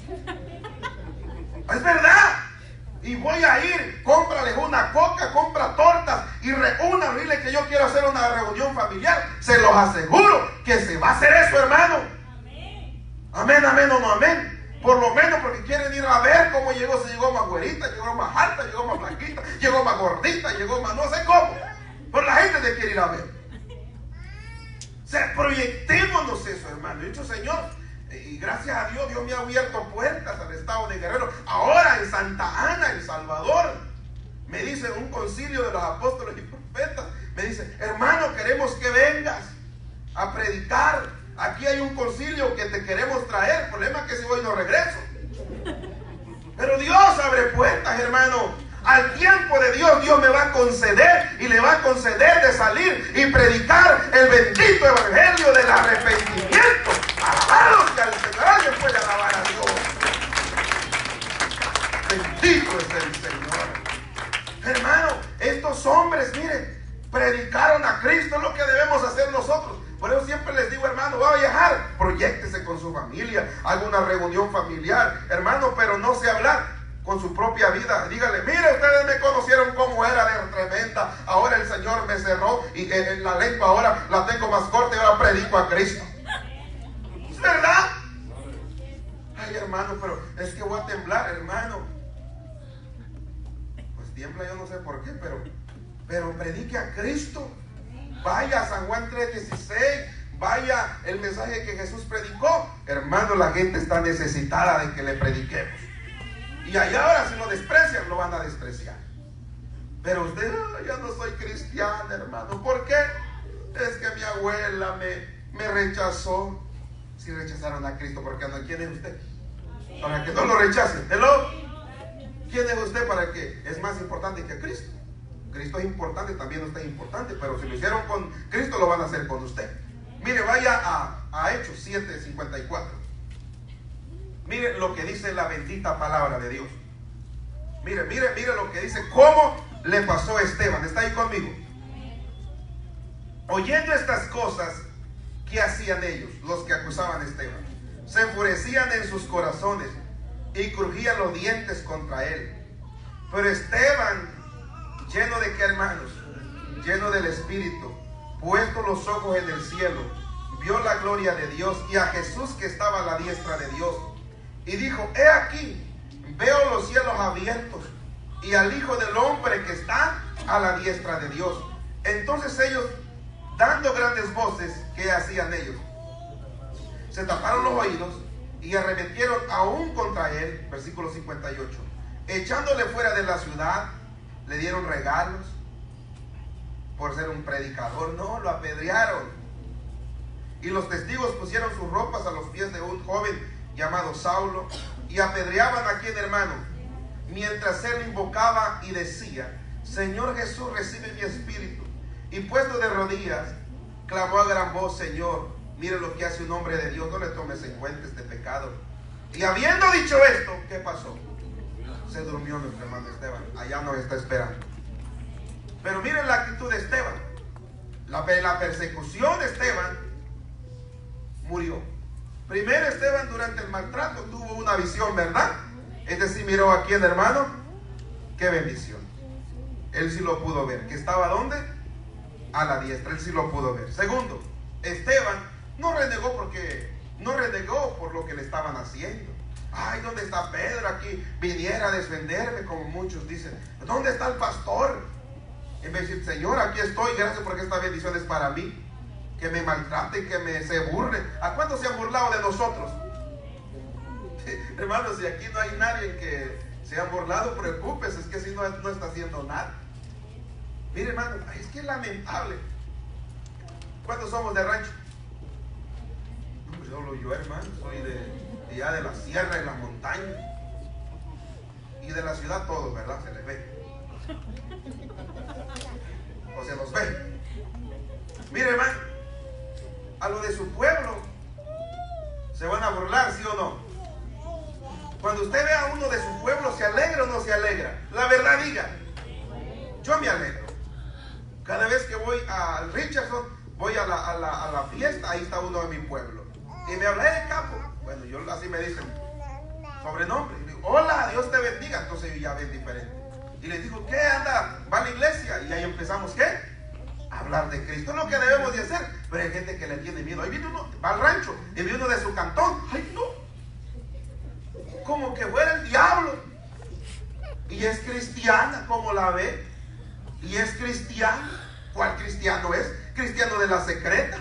Es verdad. Y voy a ir, cómprales una coca, compra tortas y reúna, dile que yo quiero hacer una reunión familiar. Se los aseguro que se va a hacer eso, hermano. Amén, amén o no amén. Por lo menos porque quieren ir a ver cómo llegó. Si llegó más güerita, llegó más alta, llegó más blanquita, llegó más gordita, llegó más no sé cómo. Pero la gente te quiere ir a ver. O sea, proyectémonos eso, hermano. He dicho, Señor, y gracias a Dios, Dios me ha abierto puertas al estado de Guerrero. Ahora en Santa Ana, El Salvador, me dice un concilio de los apóstoles y profetas, me dice, hermano, queremos que vengas a predicar. Aquí hay un concilio que te queremos traer. El problema es que si voy no regreso. Pero Dios abre puertas, hermano. Al tiempo de Dios, Dios me va a conceder y le va a conceder de salir y predicar el bendito evangelio del arrepentimiento. Alabados que al Señor. Alguien puede alabar a Dios. Bendito es el Señor. Hermano, estos hombres, miren, predicaron a Cristo. Es lo que debemos hacer nosotros. Por eso siempre les digo, hermano, va a viajar, proyéctese con su familia, haga una reunión familiar, hermano, pero no sé hablar con su propia vida. Dígale, mire, ustedes me conocieron como era de tremenda, ahora el Señor me cerró y la lengua ahora la tengo más corta y ahora predico a Cristo. ¿Es verdad? Ay, hermano, pero es que voy a temblar, hermano. Pues tiembla, yo no sé por qué, pero predique a Cristo. Vaya a San Juan 3:16, vaya el mensaje que Jesús predicó. Hermano, la gente está necesitada de que le prediquemos. Y allá ahora si lo desprecian, lo van a despreciar. Pero usted, yo no soy cristiana, hermano. ¿Por qué? Es que mi abuela me rechazó. Si rechazaron a Cristo, ¿por qué no? ¿Quién es usted? Para que no lo rechacen. Hello. ¿Quién es usted para que es más importante que Cristo? Cristo es importante, también usted es importante, pero si lo hicieron con Cristo, lo van a hacer con usted. Mire, vaya a Hechos 7:54. Mire lo que dice la bendita palabra de Dios. Mire lo que dice, cómo le pasó a Esteban. ¿Está ahí conmigo? Oyendo estas cosas, ¿qué hacían ellos, los que acusaban a Esteban? Se enfurecían en sus corazones y crujían los dientes contra él. Pero Esteban, lleno de qué, hermanos, lleno del Espíritu, puesto los ojos en el cielo, vio la gloria de Dios y a Jesús que estaba a la diestra de Dios, y dijo: he aquí, veo los cielos abiertos y al Hijo del Hombre que está a la diestra de Dios. Entonces ellos, dando grandes voces, ¿qué hacían ellos? Se taparon los oídos y arremetieron aún contra él. Versículo 58. Echándole fuera de la ciudad, le dieron regalos por ser un predicador. No, lo apedrearon. Y los testigos pusieron sus ropas a los pies de un joven llamado Saulo y apedreaban a quien, hermano, mientras él invocaba y decía: Señor Jesús, recibe mi espíritu. Y puesto de rodillas, clamó a gran voz: Señor, mire lo que hace un hombre de Dios, no le tomes en cuenta este pecado. Y habiendo dicho esto, ¿qué pasó? Se durmió nuestro hermano Esteban. Allá nos está esperando. Pero miren la actitud de Esteban. La persecución de Esteban murió. Primero, Esteban durante el maltrato tuvo una visión, ¿verdad? Es decir, miró a quién, hermano. Qué bendición. Él sí lo pudo ver. ¿Que estaba dónde? A la diestra. Él sí lo pudo ver. Segundo, Esteban no renegó por lo que le estaban haciendo. Ay, ¿dónde está Pedro? Aquí viniera a defenderme, como muchos dicen. ¿Dónde está el pastor? En vez de decir: Señor, aquí estoy, gracias porque esta bendición es para mí. Que me maltraten, que se burlen. ¿A cuántos se han burlado de nosotros? Hermanos, si aquí no hay nadie que se ha burlado, preocúpese, es que si no está haciendo nada. Mire, hermano, es que es lamentable. ¿Cuántos somos de rancho? No, solo yo, hermano, soy de allá de la sierra y la montaña. Y de la ciudad todos, ¿verdad? Se les ve. O se nos ve. Mire, hermano, a lo de su pueblo se van a burlar, ¿sí o no? Cuando usted ve a uno de su pueblo, ¿se alegra o no se alegra? La verdad diga. Yo me alegro. Cada vez que voy al Richardson, voy a la fiesta, ahí está uno de mi pueblo. Y me hablé de Capo. Bueno, yo así me dicen sobrenombre. Y digo: hola, Dios te bendiga. Entonces yo ya ven diferente. Y les digo: ¿qué anda? ¿Va a la iglesia? Y ahí empezamos, ¿qué? A hablar de Cristo. Es lo que debemos de hacer. Pero hay gente que le tiene miedo. Ahí viene uno, va al rancho, y viene uno de su cantón. ¡Ay, no! Como que fuera el diablo. Y es cristiana, como la ve. Y es cristiano. ¿Cuál cristiano es? Cristiano de la secreta.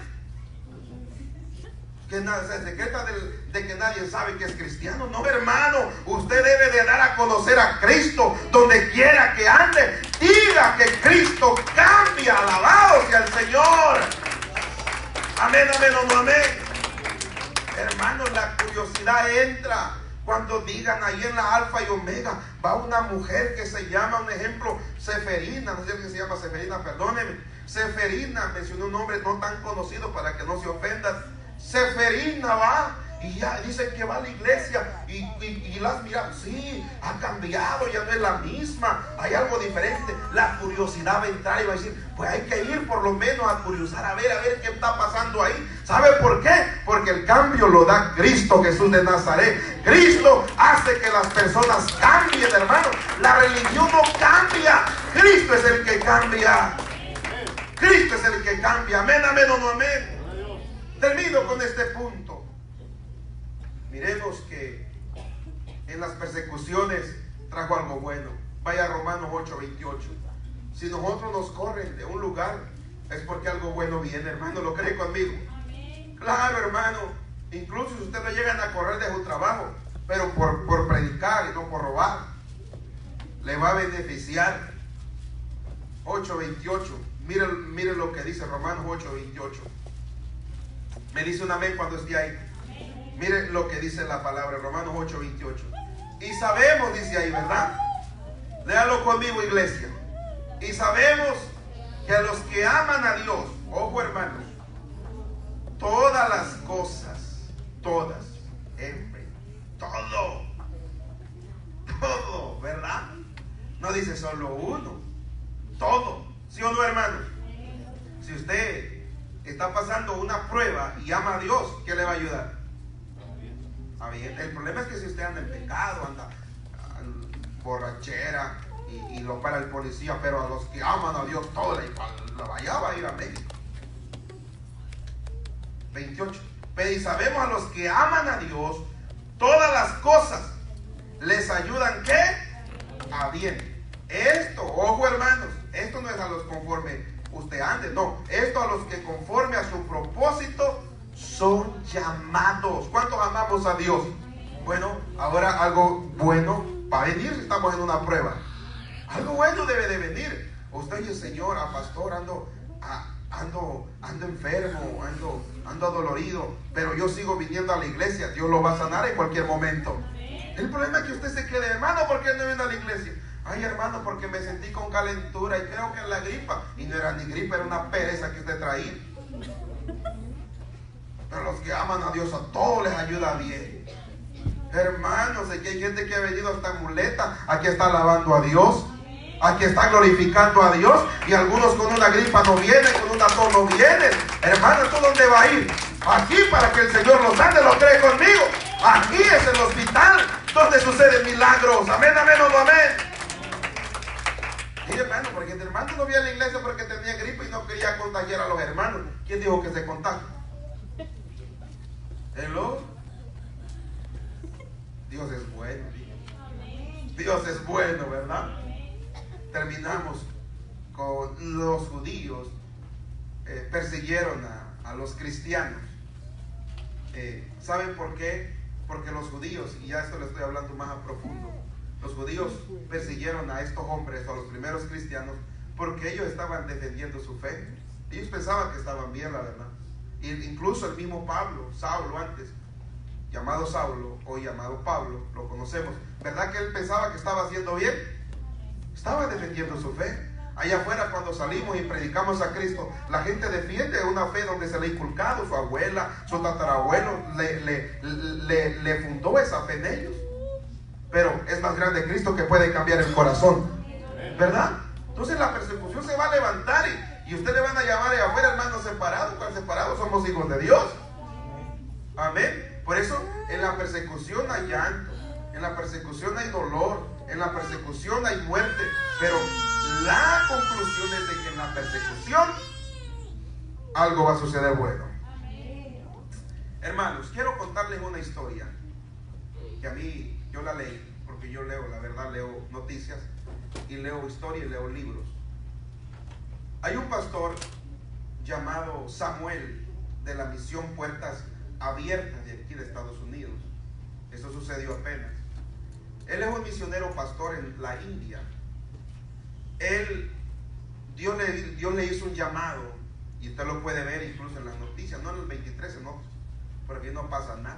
Que nada se secreta de que nadie sabe que es cristiano. No, hermano, usted debe de dar a conocer a Cristo donde quiera que ande. Diga que Cristo cambia. Alabado sea el Señor. Amén, amén o no amén. Hermano, la curiosidad entra cuando digan ahí en la Alfa y Omega va una mujer que se llama, un ejemplo, Seferina. No sé si se llama Seferina, perdóneme. Seferina, mencionó un nombre no tan conocido para que no se ofendan. Seferina va y ya dicen que va a la iglesia y las mira, sí, ha cambiado, ya no es la misma, hay algo diferente. La curiosidad va a entrar y va a decir: pues hay que ir por lo menos a curiosar, a ver qué está pasando ahí. ¿Sabe por qué? Porque el cambio lo da Cristo Jesús de Nazaret. Cristo hace que las personas cambien, hermano. La religión no cambia, Cristo es el que cambia. Cristo es el que cambia. Amén, amén o no amén. Termino con este punto. Miremos que en las persecuciones trajo algo bueno. Vaya a Romanos 8:28. Si nosotros nos corren de un lugar, es porque algo bueno viene, hermano. ¿Lo cree conmigo? Claro, hermano. Incluso si ustedes no llegan a correr de su trabajo, pero por predicar y no por robar, le va a beneficiar. 8:28. Mire lo que dice Romanos 8:28. Me dice un amén cuando esté ahí. Mire lo que dice la palabra, Romanos 8:28. Y sabemos, dice ahí, ¿verdad? Léalo conmigo, iglesia. Y sabemos que a los que aman a Dios, ojo hermanos, todas las cosas, todas, todo, ¿verdad? No dice solo uno, todo, ¿sí o no, hermanos? Si usted está pasando una prueba y ama a Dios, ¿qué le va a ayudar? A bien. El problema es que si usted anda en pecado, anda borrachera y lo para el policía, pero a los que aman a Dios, todo la vaya va a ir a México. 28. Pero y sabemos a los que aman a Dios, todas las cosas les ayudan, ¿qué? A bien. Esto, ojo hermanos, esto no es a los conforme usted ande, no, esto a los que conforme a su propósito son llamados. ¿Cuántos amamos a Dios? Bueno, ahora algo bueno va a venir si estamos en una prueba. Algo bueno debe de venir. Usted dice, Señor, pastor, ando enfermo, ando adolorido, pero yo sigo viniendo a la iglesia. Dios lo va a sanar en cualquier momento. El problema es que usted se quede, hermano, ¿por qué no viene a la iglesia? Ay, hermano, porque me sentí con calentura y creo que es la gripa. Y no era ni gripa, era una pereza que usted traía. Pero los que aman a Dios, a todos les ayuda bien. Hermanos, aquí hay gente que ha venido hasta en muleta. Aquí está alabando a Dios. Aquí está glorificando a Dios. Y algunos con una gripa no vienen, con una tos no vienen. Hermano, ¿tú dónde va a ir? Aquí, para que el Señor los sane. ¿Lo cree conmigo? Aquí es el hospital donde suceden milagros. Amén, amén o no amén. Sí, hermano, porque el hermano no vio a la iglesia porque tenía gripe y no quería contagiar a los hermanos. ¿Quién dijo que se contagia? Hello. Dios es bueno. Dios es bueno, ¿verdad? Terminamos con los judíos. Persiguieron a los cristianos. ¿Saben por qué? Porque los judíos, y ya esto le estoy hablando más a profundo, los judíos persiguieron a estos hombres, a los primeros cristianos, porque ellos estaban defendiendo su fe. Ellos pensaban que estaban bien, la verdad. E incluso el mismo Pablo, Saulo antes, llamado Saulo o llamado Pablo, lo conocemos, ¿verdad que él pensaba que estaba haciendo bien? Estaba defendiendo su fe. Allá afuera, cuando salimos y predicamos a Cristo, la gente defiende una fe donde se le ha inculcado, su abuela, su tatarabuelo le fundó esa fe en ellos. Pero es más grande Cristo que puede cambiar el corazón, ¿verdad? Entonces la persecución se va a levantar y usted le van a llamar allá afuera hermanos separados. ¿Cuál separados? Somos hijos de Dios. Amén. Por eso en la persecución hay llanto, en la persecución hay dolor, en la persecución hay muerte, pero la conclusión es de que en la persecución algo va a suceder bueno. Hermanos, quiero contarles una historia que a mí, yo la leí, porque yo leo, la verdad, leo noticias y leo historia y leo libros. Hay un pastor llamado Samuel de la misión Puertas Abiertas de aquí de Estados Unidos. Eso sucedió apenas. Él es un misionero pastor en la India. Dios le hizo un llamado, y usted lo puede ver incluso en las noticias, no en el 23, en otros, porque no pasa nada.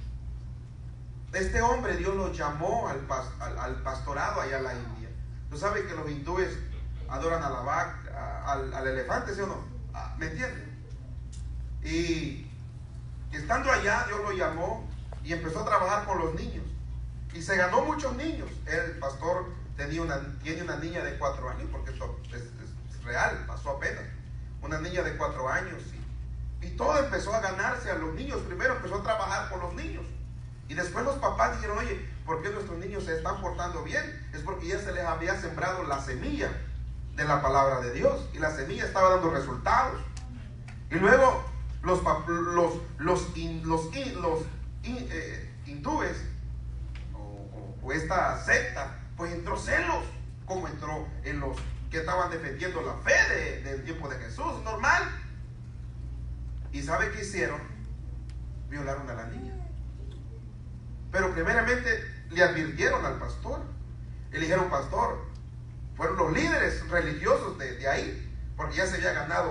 Este hombre Dios lo llamó al pastorado allá en la India. Tú sabes que los hindúes adoran a la vaca, al elefante, ¿sí o no? ¿Me entienden? Y estando allá Dios lo llamó y empezó a trabajar con los niños. Y se ganó muchos niños. El pastor tiene una niña de 4 años, porque esto es real, pasó apenas. Una niña de 4 años. Y todo empezó a ganarse a los niños. Primero empezó a trabajar con los niños. Y después los papás dijeron, oye, ¿por qué nuestros niños se están portando bien? Es porque ya se les había sembrado la semilla de la palabra de Dios. Y la semilla estaba dando resultados. Y luego los hindúes o esta secta, pues entró celos, como entró en los que estaban defendiendo la fe del tiempo de Jesús, normal. ¿Y sabe qué hicieron? Violaron a la niña. Pero primeramente le advirtieron al pastor. Y le dijeron, pastor, fueron los líderes religiosos de ahí, porque ya se había ganado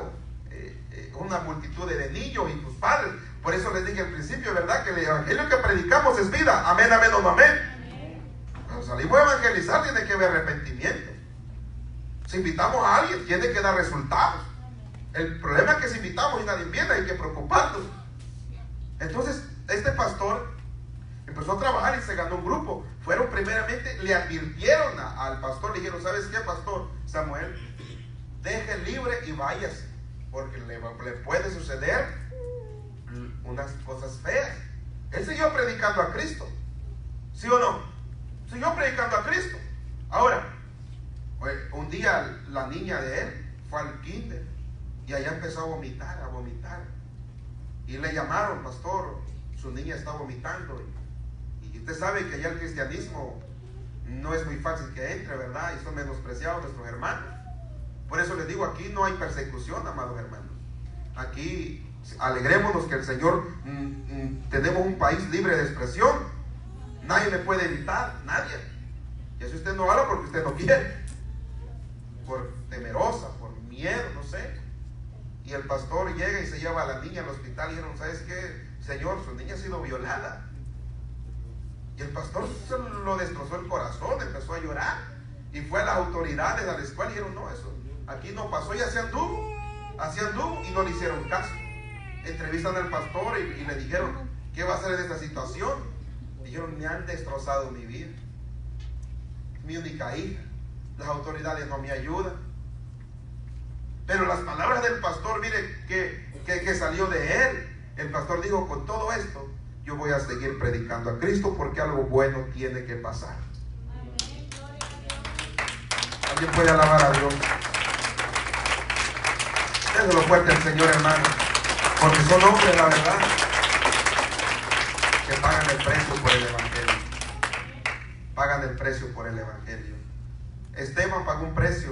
una multitud de niños y tus padres. Por eso les dije al principio, ¿verdad? Que el evangelio que predicamos es vida. Amén, amén o no amén. Cuando salimos a evangelizar tiene que haber arrepentimiento. Si invitamos a alguien, tiene que dar resultados. El problema es que si invitamos y nadie viene, hay que preocuparnos. Entonces, este pastor empezó a trabajar y se ganó un grupo. Fueron primeramente, le advirtieron al pastor, le dijeron, ¿sabes qué, pastor Samuel? Deje libre y váyase, porque le puede suceder unas cosas feas. Él siguió predicando a Cristo, ¿sí o no? Siguió predicando a Cristo. Ahora, un día la niña de él fue al kinder y allá empezó a vomitar, y le llamaron, pastor, su niña está vomitando, y usted sabe que allá el cristianismo no es muy fácil que entre, ¿verdad? Y son menospreciados nuestros hermanos. Por eso les digo, aquí no hay persecución, amados hermanos. Aquí alegrémonos que el Señor, tenemos un país libre de expresión. Nadie me puede evitar, nadie. Y eso usted no habla porque usted no quiere, por temerosa, por miedo, no sé. Y el pastor llega y se lleva a la niña al hospital y dijeron, ¿sabes qué, señor? Su niña ha sido violada. Y el pastor se lo destrozó el corazón, empezó a llorar. Y fue a las autoridades, a la escuela, y dijeron, no, eso aquí no pasó. Y así anduvo y no le hicieron caso. Entrevistan al pastor y le dijeron, ¿qué va a hacer en esta situación? Dijeron, me han destrozado mi vida, mi única hija. Las autoridades no me ayudan. Pero las palabras del pastor, mire que salió de él. El pastor dijo, con todo esto yo voy a seguir predicando a Cristo, porque algo bueno tiene que pasar. ¿Alguien puede alabar a Dios? Déselo fuerte al Señor, hermano, porque son hombres, la verdad, que pagan el precio por el evangelio. Pagan el precio por el evangelio. Esteban pagó un precio.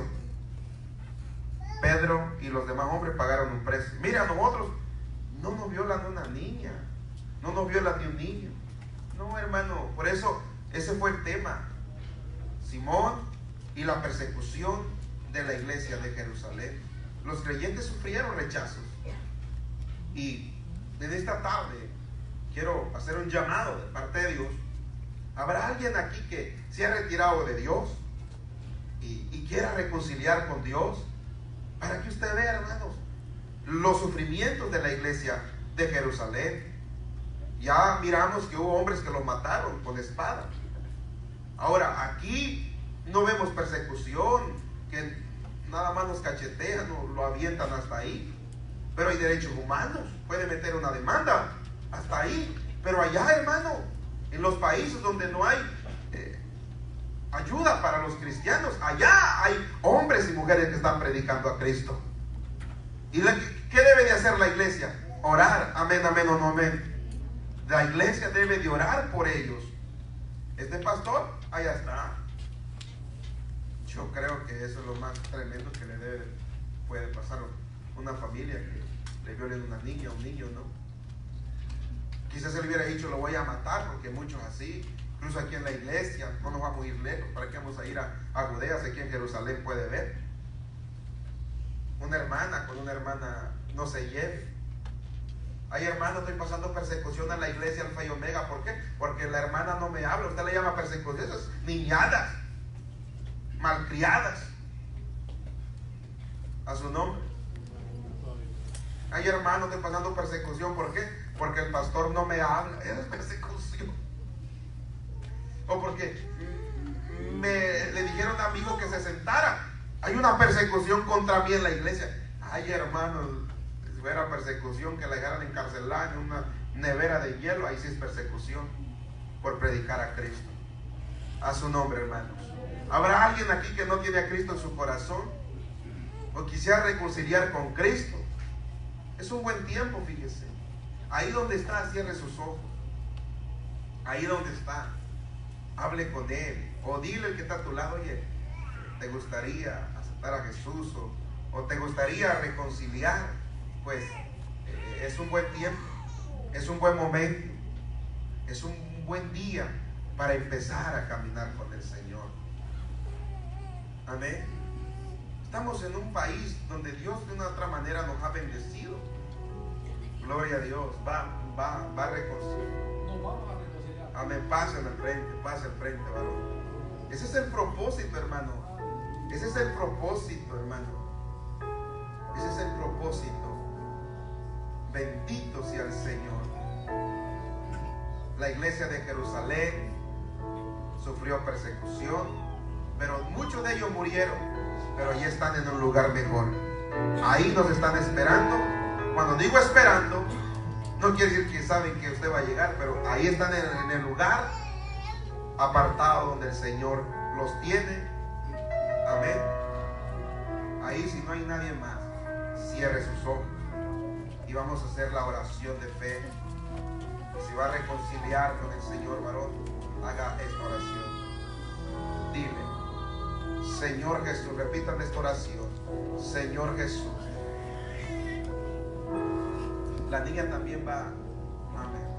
Pedro y los demás hombres pagaron un precio. Mira, a nosotros no nos violan una niña, no nos violan ni un niño. No, hermano, por eso ese fue el tema. Simón y la persecución de la iglesia de Jerusalén. Los creyentes sufrieron rechazos. Y en esta tarde quiero hacer un llamado de parte de Dios. ¿Habrá alguien aquí que se ha retirado de Dios y quiera reconciliar con Dios? Para que usted vea, hermanos, los sufrimientos de la iglesia de Jerusalén. Ya miramos que hubo hombres que los mataron con espada. Ahora, aquí no vemos persecución, que nada más nos cachetean o lo avientan hasta ahí. Pero hay derechos humanos, puede meter una demanda hasta ahí. Pero allá, hermano, en los países donde no hay ayuda para los cristianos, allá hay hombres y mujeres que están predicando a Cristo. ¿Y qué debe de hacer la iglesia? Orar, amén, amén o no amén. La iglesia debe de orar por ellos. Este pastor, allá está. Yo creo que eso es lo más tremendo que puede pasar a una familia, que le violen una niña, un niño, ¿no? Quizás él hubiera dicho, lo voy a matar, porque muchos así. Incluso aquí en la iglesia, no nos vamos a ir lejos. ¿Para qué vamos a ir a Judea? Aquí en Jerusalén puede ver. Una hermana con una hermana no se lleve. Ay, hermano, estoy pasando persecución en la iglesia Alfa y Omega. ¿Por qué? Porque la hermana no me habla. Usted le llama persecución. Eso es niñadas, malcriadas. A su nombre. Ay, hermano, estoy pasando persecución. ¿Por qué? Porque el pastor no me habla. Eso es persecución. O porque le dijeron a un amigo que se sentara. Hay una persecución contra mí en la iglesia. Ay, hermano, si fuera persecución que la dejaran encarcelada en una nevera de hielo, ahí sí es persecución por predicar a Cristo. A su nombre, hermanos. ¿Habrá alguien aquí que no tiene a Cristo en su corazón? O quisiera reconciliar con Cristo. Es un buen tiempo, fíjese. Ahí donde está, cierre sus ojos. Ahí donde está, hable con Él. O dile al que está a tu lado, oye, ¿te gustaría aceptar a Jesús? O te gustaría reconciliar? Pues es un buen tiempo, es un buen momento, es un buen día para empezar a caminar con el Señor. Amén. Estamos en un país donde Dios otra manera nos ha bendecido. Gloria a Dios. Va a reconciliar. Nos vamos a reconciliar. Amén. Pase al frente, varón. Ese es el propósito, hermano. Ese es el propósito, hermano. Ese es el propósito. Bendito sea el Señor. La iglesia de Jerusalén sufrió persecución, pero muchos de ellos murieron, pero ya están en un lugar mejor. Ahí nos están esperando. Cuando digo esperando, no quiere decir que saben que usted va a llegar, pero ahí están en el lugar apartado donde el Señor los tiene. Amén. Ahí, si no hay nadie más, cierre sus ojos y vamos a hacer la oración de fe. Si va a reconciliar con el Señor, varón, haga esta oración. Dile: Señor Jesús, repitan esta oración. Señor Jesús. La niña también va. Amén.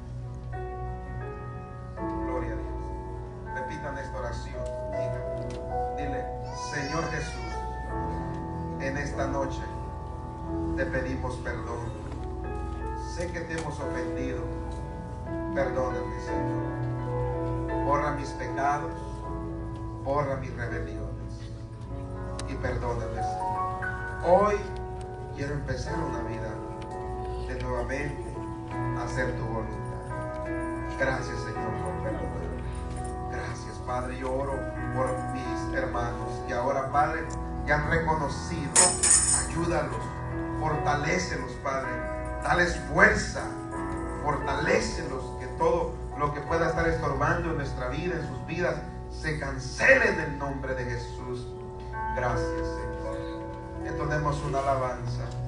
Gloria a Dios. Repitan esta oración. Dile: Señor Jesús, en esta noche te pedimos perdón. Sé que te hemos ofendido. Perdóname, Señor. Borra mis pecados, borra mis rebeliones y perdóname, Señor. Hoy quiero empezar una vida de nuevamente hacer tu voluntad. Gracias, Señor, por perdonarme. Gracias, Padre. Yo oro por mis hermanos que ahora, Padre, ya han reconocido. Ayúdalos, fortalécelos, Padre. Dales fuerza, fortalécelos, que todo lo que pueda estar estorbando en nuestra vida, en sus vidas, se cancele en el nombre de Jesús. Gracias, Señor. Entonemos una alabanza.